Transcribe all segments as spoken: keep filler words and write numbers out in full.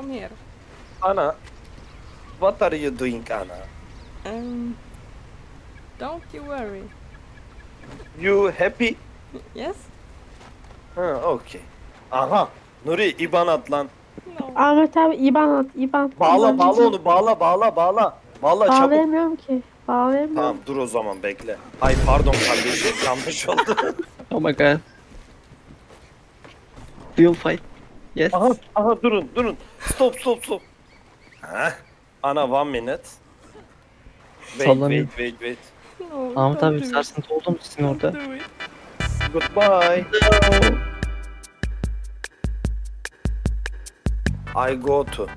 come here. Anna, what are you doing, Anna? Um, don't you worry. You happy? Yes? Ha, okay. Aha, Nuri İban at lan. No. Ahmet abi İban at, İban. Bağla, İban, bağla İban. onu, bağla, bağla, bağla. Bağla çabuk. Bağlayamıyorum ki. Bağlayamıyorum. Tamam, dur o zaman bekle. Ay pardon kardeşim, yanlış oldu. Oh my god. We'll fight. Yes. Aha, aha durun, durun. Stop, stop, stop. Heh. Ana one minute. Wait, Sallanıyor. wait, wait, wait. No, Ahmet don't abi do it. sarsıntı oldu mu sizin orada? Don't do it. Goodbye. I go to.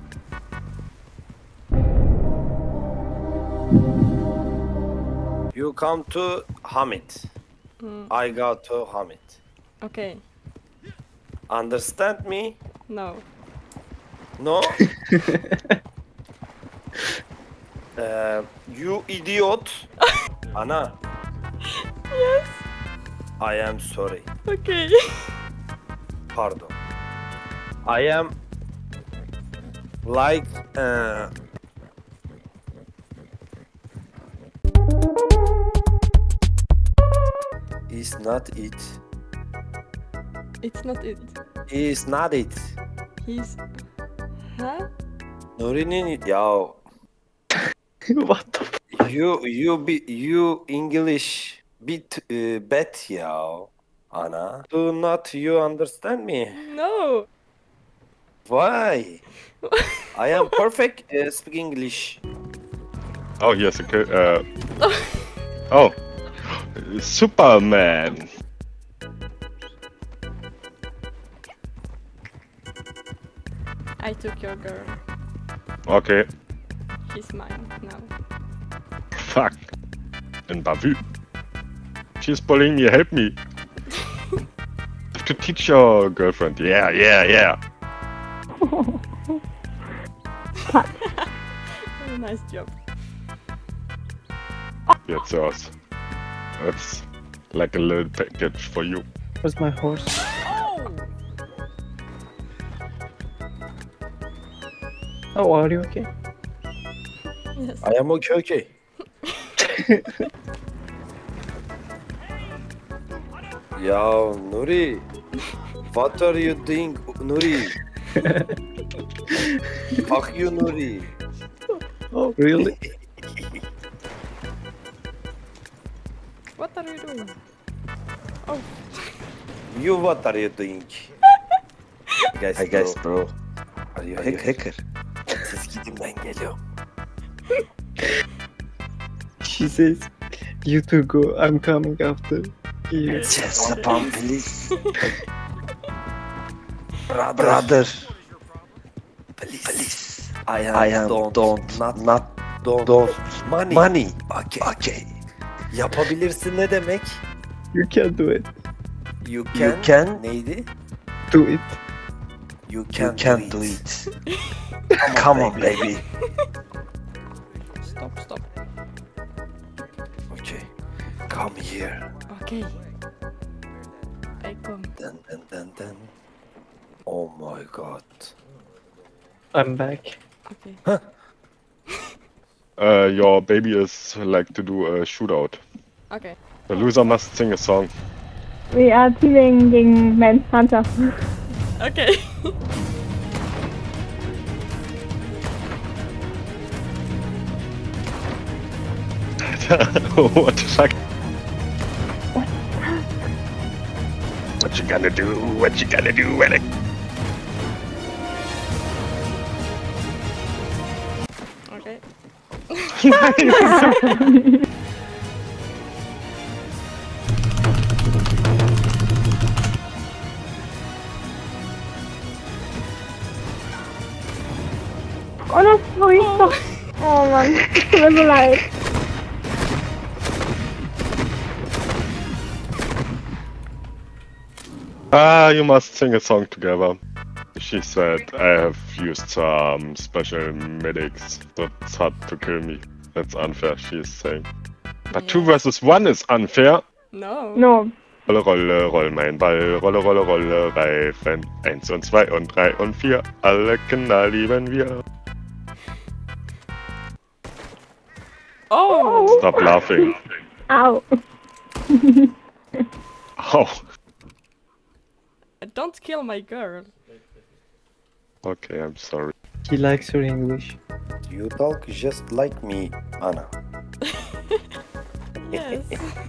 You come to Hamid. Mm, I go to Hamid. okay. Understand me? No. No? uh, you idiot. Anna. Yes. I am sorry. Okay. Pardon. I am like uh, is not it. It's not it. Is not it. He's... Huh? Nuri'nin ya What the f- you you be you English bit uh, bet ya Anna. Do not you understand me? No. Why? I am perfect uh, speak English. Oh, yes, okay. Uh, oh, Superman. I took your girl. Okay, She's mine now. fuck. And Bavu. She's bullying me, help me. Have to teach your girlfriend. Yeah, yeah, yeah. Oh, nice job. That's yours. That's like a little package for you. Where's my horse? Oh, are you okay? Yes. I am okay okay. Ya Nuri, what are you doing, Nuri? Fuck you, Nuri. Oh, really? What are you doing? Oh, You, what are you doing? Guys, Hi guys, bro. bro. Are you Hack hacker. Siz gidin ben geliyorum. She says, you two go, I'm coming after you. Yes, spam please. Brother, Brother, please. please. I am, I am don't, don't, not, not, don't, don't. money. Money. Okay. Okay. Yapabilirsin ne demek? You can do it. You can. You can Neydi? Do it. You can, You can do it. Come on, baby. stop, stop. Okay. Come here. Okay. I come. Dun, dun, dun, dun. Oh my god. I'm back. Okay. Uh, your baby is like to do a shootout. Okay. The loser must sing a song. We are teaming gegen Manhunter. Okay. What the fuck? What you gonna do? What you gonna do, Alec? Okay. Oh, das ist ruhig doch. Oh Mann, es tut mir so leid. Ah, you must sing a song together. She said, I have used some special medics. That's hard to kill me. That's unfair, she is saying. But two Yeah. versus one is unfair. No. No, Rolle, Rolle, roll mein Ball, Rolle, Rolle, Rolle, Reifen. Eins und zwei und drei und vier, alle Kinder lieben wir. Oh! Stop laughing. Au. Oh, Don't kill my girl. okay, I'm sorry. He likes your English. You talk just like me, Anna. Yes.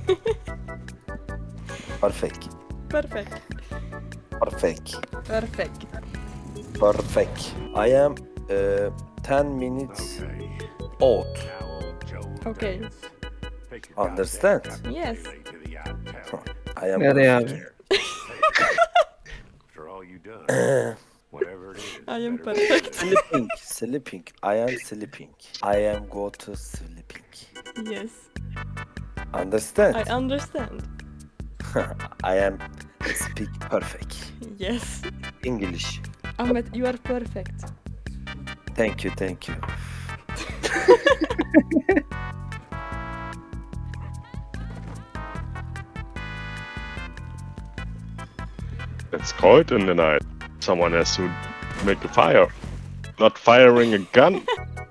Perfect. Perfect. Perfect. Perfect. Perfect. I am uh, ten minutes old. Okay. Understand? Yes. I am Nereye abi? perfect. After all you done, whatever it is. I am better be perfect. Sleeping. Sleeping. I am sleeping. I am go to sleeping. Yes. Understand? I understand. I am speak perfect. Yes. English. Ahmet, you are perfect. Thank you, thank you. It's cold in the night. Someone has to make a fire. Not firing a gun.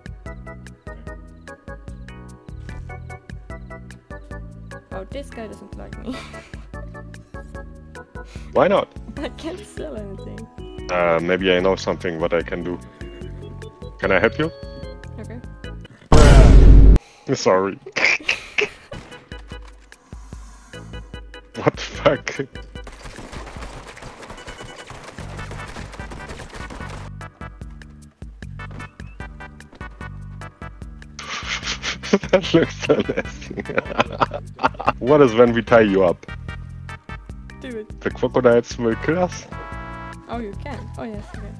Oh, this guy doesn't like me. Why not? I can't sell anything. Uh, maybe I know something what I can do. Can I help you? Okay. Sorry. What the fuck? That looks so nasty. What is when we tie you up? Do it. The crocodiles will kill us? Oh, you can. Oh, yes, okay.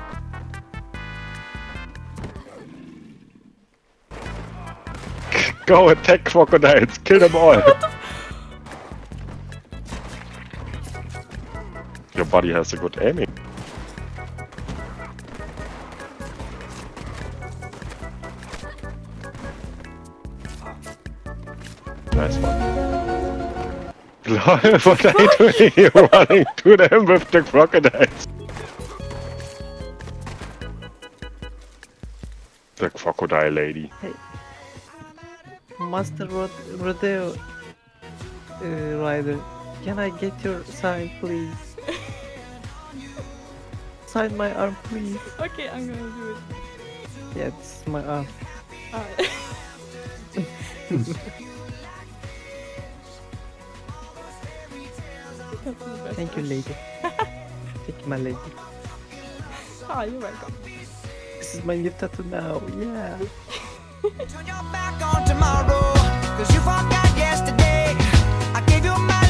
Go attack crocodiles, kill them all! Your body has a good aiming. Nice one. Lol, what are you doing? You're running to them with the crocodiles. The crocodile lady. Master Rod Rodeo uh, Rider, can I get your sign, please? Sign my arm, please. Okay, I'm gonna do it. Yeah, this is my arm. Alright. Thank you, lady. Thank you, my lady. Ah, you're welcome. This is my new tattoo now. Yeah. Turn your back on tomorrow, cause you forgot yesterday. I gave you my